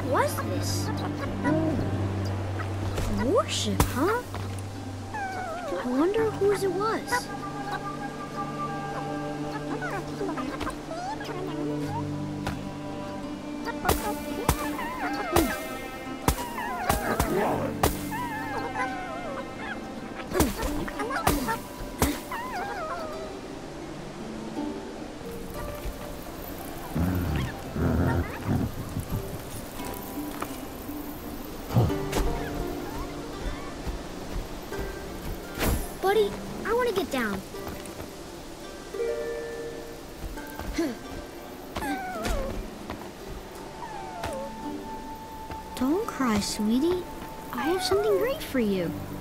was this? Warship, huh? I wonder whose it was. Buddy, I want to get down. Don't cry, sweetie. I have something great for you.